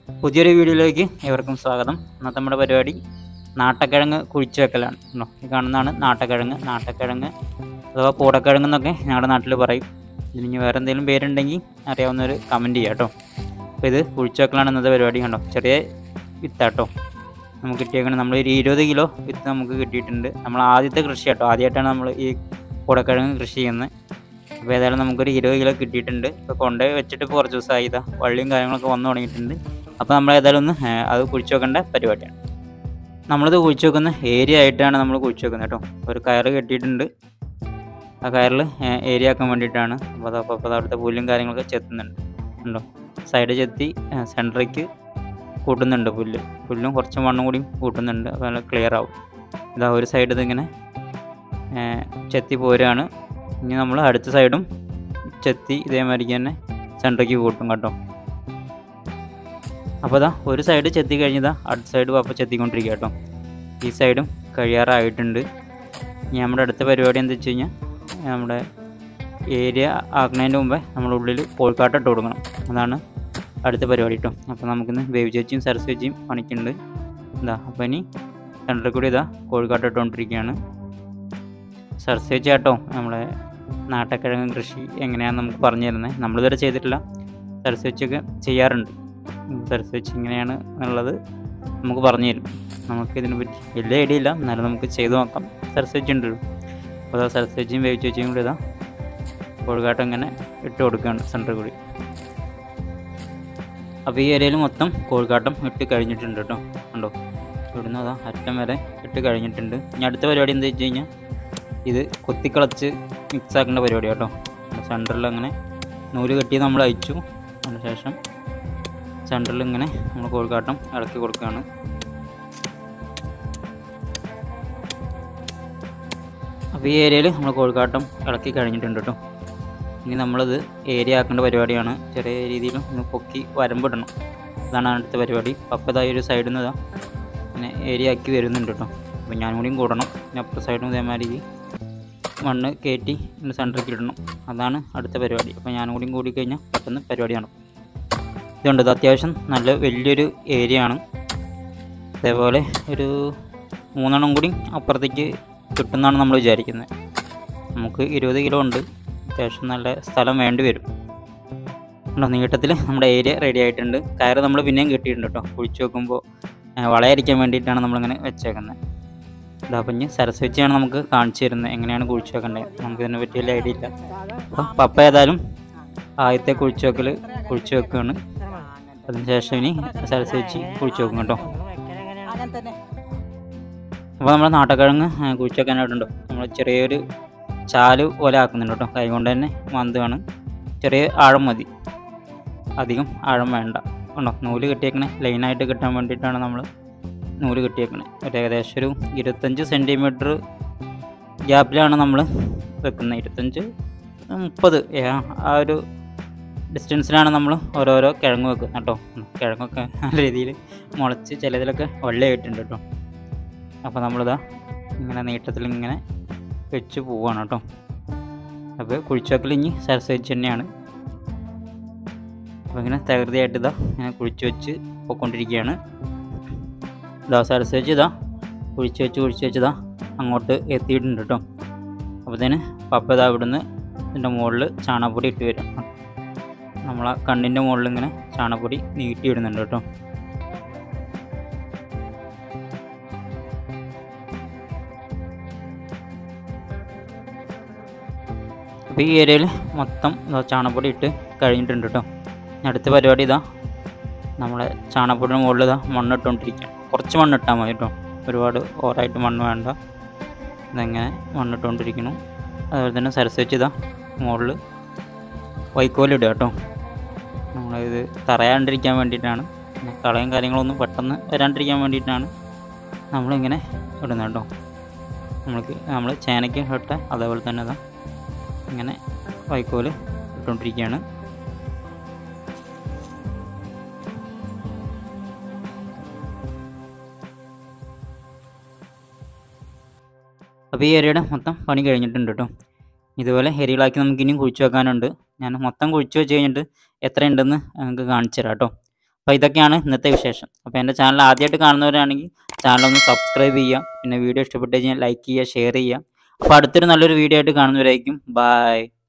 പുതിയൊരു വീഡിയോയിലേക്ക് ഏവർക്കും സ്വാഗതം. ഇന്നത്തെ നമ്മുടെ പരിപാടി നാട്ടക്കിഴങ്ങ് കുഴിച്ചു വെക്കലാണ്. ഈ കാണുന്നതാണ് നാട്ടക്കിഴങ്ങ് അഥവാ പൂടക്കിഴങ്ങ് എന്നൊക്കെ ഞങ്ങളുടെ നാട്ടിൽ പറയും. ഇതിന് വേറെ എന്തെങ്കിലും പേരുണ്ടെങ്കിൽ അറിയാവുന്നവർ കമൻറ്റ് ചെയ്യാം കേട്ടോ. അപ്പോൾ ഇത് കുഴിച്ചു വെക്കലാണ് ഇന്നത്തെ പരിപാടി. കണ്ടോ, ചെറിയ വിത്താട്ടോ നമുക്ക് കിട്ടിയേക്കണം. നമ്മൾ ഒരു 20 കിലോ വിത്ത് നമുക്ക് കിട്ടിയിട്ടുണ്ട്. നമ്മൾ ആദ്യത്തെ കൃഷി കേട്ടോ, ആദ്യമായിട്ടാണ് നമ്മൾ ഈ പൂടക്കിഴങ്ങ് കൃഷി ചെയ്യുന്നത്. അപ്പോൾ ഏതായാലും നമുക്കൊരു 20 കിലോ കിട്ടിയിട്ടുണ്ട്. ഇപ്പോൾ കൊണ്ടുപോയി വെച്ചിട്ട് ഇപ്പോൾ കുറച്ച് ദിവസമായി. ഇതാ വള്ളിയും കാര്യങ്ങളൊക്കെ വന്നു തുടങ്ങിയിട്ടുണ്ട്. അപ്പോൾ നമ്മൾ ഏതായാലും ഒന്ന് അത് കുഴിച്ചു വെക്കേണ്ട പരിപാടിയാണ്. നമ്മളിത് കുഴിച്ചു വെക്കുന്ന ഏരിയ ആയിട്ടാണ് നമ്മൾ കുഴിച്ചു വെക്കുന്നത് കേട്ടോ. ഒരു കയറ് കെട്ടിയിട്ടുണ്ട്. ആ കയറിൽ ഏരിയ ആക്കാൻ വേണ്ടിയിട്ടാണ്. അപ്പോൾ അവിടുത്തെ പുല്ലും കാര്യങ്ങളൊക്കെ ചെത്തുന്നുണ്ട്. ഉണ്ടോ, സൈഡ് ചെത്തി സെൻറ്ററിക്ക് കൂട്ടുന്നുണ്ട്. പുല്ലും കുറച്ച് മണ്ണും കൂടി കൂട്ടുന്നുണ്ട്. അപ്പോൾ നല്ല ക്ലിയർ ആവും. ഇതാ ഒരു സൈഡ് ഇതിങ്ങനെ ചെത്തി പോരുകയാണ്. ഇനി നമ്മൾ അടുത്ത സൈഡും ചെത്തി ഇതേമാതിരിക്ക് തന്നെ സെൻറ്ററിക്ക് കൂട്ടും കേട്ടോ. അപ്പോൾ ഇതാ ഒരു സൈഡ് ചെത്തി കഴിഞ്ഞതാ അടുത്ത സൈഡ് അപ്പോൾ ചെത്തിക്കൊണ്ടിരിക്കുക കേട്ടോ. ഈ സൈഡും കഴിയാറായിട്ടുണ്ട്. ഇനി നമ്മുടെ അടുത്ത പരിപാടി എന്താ വെച്ച് കഴിഞ്ഞാൽ, നമ്മുടെ ഏരിയ ആക്കുന്നതിൻ്റെ മുമ്പേ നമ്മുടെ ഉള്ളിൽ കോഴിക്കാട്ടം ഇട്ട് കൊടുക്കണം. അതാണ് അടുത്ത പരിപാടി കേട്ടോ. അപ്പോൾ നമുക്കിന്ന് ബേബി ചേച്ചിയും സരസ്വതിയും പണിക്കുന്നുണ്ട്. എന്താ അപ്പോൾ ഇനി സെൻറ്ററിൽ കൂടി ഇതാ കോഴിക്കാട്ടം ഇട്ടുകൊണ്ടിരിക്കുകയാണ് സരസ്വതി കേട്ടോ. നമ്മളെ നാട്ടക്കിഴങ്ങ് കൃഷി എങ്ങനെയാണെന്ന് നമുക്ക് പറഞ്ഞു തരുന്നത്. നമ്മളിതുവരെ ചെയ്തിട്ടില്ല, സരസ്വതിയൊക്കെ ചെയ്യാറുണ്ട്. സരസ്വതി ഇങ്ങനെയാണ് എന്നുള്ളത് നമുക്ക് പറഞ്ഞു തരും. നമുക്കിതിനെ പറ്റി വലിയ ഐഡിയ ഇല്ല, എന്നാലും നമുക്ക് ചെയ്ത് നോക്കാം. സരസ്വതി ഉണ്ടല്ലോ. അപ്പോൾ സരസ്വതിയും ബേബി ചേച്ചിയും കൂടി ഇതാ കോഴിക്കാട്ടം ഇങ്ങനെ ഇട്ട് കൊടുക്കുകയാണ് സെൻറ്ററിൽ കൂടി. അപ്പോൾ ഈ ഏരിയയിൽ മൊത്തം കോഴിക്കാട്ടം ഇട്ട് കഴിഞ്ഞിട്ടുണ്ട് കേട്ടോ. കണ്ടോ, ഇവിടുന്ന് അതാ അറ്റം വരെ ഇട്ട് കഴിഞ്ഞിട്ടുണ്ട്. ഇനി അടുത്ത പരിപാടി എന്താ വെച്ച് കഴിഞ്ഞാൽ, ഇത് കൊത്തിക്കളച്ച് മിക്സ് ആക്കേണ്ട പരിപാടി കേട്ടോ. സെൻറ്ററിൽ അങ്ങനെ നൂല് കെട്ടി നമ്മൾ അയച്ചു. അതിനുശേഷം സെൻറ്ററിൽ ഇങ്ങനെ നമ്മൾ കോഴിക്കാട്ടം ഇളക്കി കൊടുക്കുകയാണ്. അപ്പോൾ ഈ ഏരിയയിൽ നമ്മൾ കോഴിക്കാട്ടം ഇളക്കി കഴിഞ്ഞിട്ടുണ്ട് കേട്ടോ. ഇനി നമ്മളിത് ഏരിയ ആക്കേണ്ട പരിപാടിയാണ്. ചെറിയ രീതിയിൽ ഒന്ന് പൊക്കി വരമ്പിടണം. അതാണ് അടുത്ത പരിപാടി. അപ്പോൾ ഇതായി ഒരു സൈഡിൽ നിന്ന് ഇങ്ങനെ ഏരിയ ആക്കി വരുന്നുണ്ട് കേട്ടോ. അപ്പോൾ ഞാൻ കൂടിയും കൂടണം. പിന്നെ അപ്പുറത്തെ സൈഡിൽ നിന്ന് ഇതേമാതിരി മണ്ണ് കയറ്റി സെൻറ്ററിലേക്ക് ഇടണം. അതാണ് അടുത്ത പരിപാടി. അപ്പോൾ ഞാൻ കൂടിയും കൂടിക്കഴിഞ്ഞാൽ പെട്ടെന്ന് പരിപാടിയാണ്. ഇതുണ്ട്, ഇത് അത്യാവശ്യം നല്ല വലിയൊരു ഏരിയ ആണ്. അതേപോലെ ഒരു 3 എണ്ണം കൂടി അപ്പുറത്തേക്ക് കിട്ടുമെന്നാണ് നമ്മൾ വിചാരിക്കുന്നത്. നമുക്ക് 20 കിലോ ഉണ്ട്. അത്യാവശ്യം നല്ല സ്ഥലം വേണ്ടി വരും. ഉണ്ടോ, നീട്ടത്തിൽ നമ്മുടെ ഏരിയ റെഡി ആയിട്ടുണ്ട്. കയറ് നമ്മൾ പിന്നെയും കെട്ടിയിട്ടുണ്ട് കേട്ടോ. കുഴിച്ച് വെക്കുമ്പോൾ വളയായിരിക്കാൻ വേണ്ടിയിട്ടാണ് നമ്മളിങ്ങനെ വെച്ചേക്കുന്നത്. അപ്പം ഇനി സരസ്വതിയാണ് നമുക്ക് കാണിച്ചു തരുന്നത് എങ്ങനെയാണ് കുഴിച്ച് വെക്കേണ്ടത്. നമുക്ക് ഇതിനെ പറ്റി വലിയ ഐഡിയ ഇല്ല. അപ്പോൾ പപ്പ ഏതായാലും ആദ്യത്തെ കുഴിച്ച് വെക്കുകയാണ്. അതിനുശേഷം ഇനി സരസ്വതി കുഴിച്ച് വെക്കും കേട്ടോ. അപ്പോൾ നമ്മൾ നാട്ടക്കിഴങ്ങ് കുഴിച്ച് വെക്കാനായിട്ടുണ്ടോ, നമ്മൾ ചെറിയൊരു ചാല് പോലെ ആക്കുന്നുണ്ട് കേട്ടോ. കൈ കൊണ്ട് തന്നെ മന്താണ്. ചെറിയ ആഴം മതി, അധികം ആഴം വേണ്ട. ഉണ്ടോ, നൂല് കെട്ടിയേക്കണേ ലൈനായിട്ട് കിട്ടാൻ വേണ്ടിയിട്ടാണ് നമ്മൾ നൂല് കെട്ടിയേക്കണേ. ഒരു ഏകദേശം ഒരു 25 സെൻറ്റിമീറ്റർ ഗ്യാപ്പിലാണ് നമ്മൾ വെക്കുന്നത്. 25-30 ആ ഒരു ഡിസ്റ്റൻസിലാണ് നമ്മൾ ഓരോരോ കിഴങ്ങ് വെക്കുന്നത് കേട്ടോ. കിഴങ്ങൊക്കെ നല്ല രീതിയിൽ മുളച്ച് ചിലതിലൊക്കെ വെള്ളയായിട്ടുണ്ട് കേട്ടോ. അപ്പോൾ നമ്മളിതാ ഇങ്ങനെ നീട്ടത്തിൽ ഇങ്ങനെ വെച്ച് പോവുകയാണ് കേട്ടോ. അപ്പോൾ കുഴിച്ച് വെക്കൽ ഇനി സരസ്വതി തന്നെയാണ്. അപ്പോൾ ഇങ്ങനെ തകൃതിയായിട്ട് ഇതാ ഇങ്ങനെ കുഴിച്ച് വെച്ച് പോയിക്കൊണ്ടിരിക്കുകയാണ്. ഇതാ സരസ്വതി ഇതാ കുഴിച്ച് വെച്ച് ഇതാ അങ്ങോട്ട് എത്തിയിട്ടുണ്ട് കേട്ടോ. അപ്പോഴത്തേന് പപ്പ ഇതാ ഇവിടുന്ന് ഇതിൻ്റെ മുകളിൽ ചാണകപ്പൊടി ഇട്ട് വരും. നമ്മളെ കണ്ണിൻ്റെ മുകളിൽ ഇങ്ങനെ ചാണകപ്പൊടി നീട്ടിയിടുന്നുണ്ട് കേട്ടോ. അപ്പോൾ ഈ ഏരിയയിൽ മൊത്തം ചാണകപ്പൊടി ഇട്ട് കഴിഞ്ഞിട്ടുണ്ട് കേട്ടോ. അടുത്ത പരിപാടി ഇതാ നമ്മളെ ചാണകപ്പൊടിയുടെ മുകളിൽ ഇതാ മണ്ണിട്ടുകൊണ്ടിരിക്കുകയാണ്. കുറച്ച് മണ്ണിട്ടാൽ മതി കേട്ടോ, ഒരുപാട് ഓവറായിട്ട് മണ്ണ് വേണ്ട. ഇതെങ്ങനെ മണ്ണിട്ടുകൊണ്ടിരിക്കണം. അതുപോലെ തന്നെ സരസ്വതി ഇതാ മുകളിൽ വൈക്കോലിടുക കേട്ടോ. നമ്മളിത് തറയാണ്ടിരിക്കാൻ വേണ്ടിയിട്ടാണ്, പിന്നെ കളയും കാര്യങ്ങളൊന്നും പെട്ടെന്ന് വരാണ്ടിരിക്കാൻ വേണ്ടിയിട്ടാണ് നമ്മളിങ്ങനെ ഇടുന്നത് കേട്ടോ. നമ്മൾ ചേനയ്ക്ക് ഇട്ട അതേപോലെ തന്നെ ഇതാ ഇങ്ങനെ വൈക്കോല് ഇട്ടുകൊണ്ടിരിക്കുകയാണ്. അപ്പോൾ ഈ ഏരിയയുടെ മൊത്തം പണി കഴിഞ്ഞിട്ടുണ്ട് കേട്ടോ. ഇതുപോലെ ഏരിയകളാക്കി നമുക്ക് ഇനിയും കുഴിച്ച് വെക്കാനുണ്ട്. ഞാൻ മൊത്തം കുഴിച്ച് വെച്ച് കഴിഞ്ഞിട്ട് എത്ര ഉണ്ടെന്ന് നിങ്ങൾക്ക് കാണിച്ചു തരാം കേട്ടോ. അപ്പോൾ ഇതൊക്കെയാണ് ഇന്നത്തെ വിശേഷം. അപ്പോൾ എൻ്റെ ചാനൽ ആദ്യമായിട്ട് കാണുന്നവരാണെങ്കിൽ ചാനൽ ഒന്ന് സബ്സ്ക്രൈബ് ചെയ്യുക. പിന്നെ വീഡിയോ ഇഷ്ടപ്പെട്ട് കഴിഞ്ഞാൽ ലൈക്ക് ചെയ്യുക, ഷെയർ ചെയ്യുക. അപ്പോൾ അടുത്തൊരു നല്ലൊരു വീഡിയോ ആയിട്ട് കാണുന്നവരായിരിക്കും. ബൈ.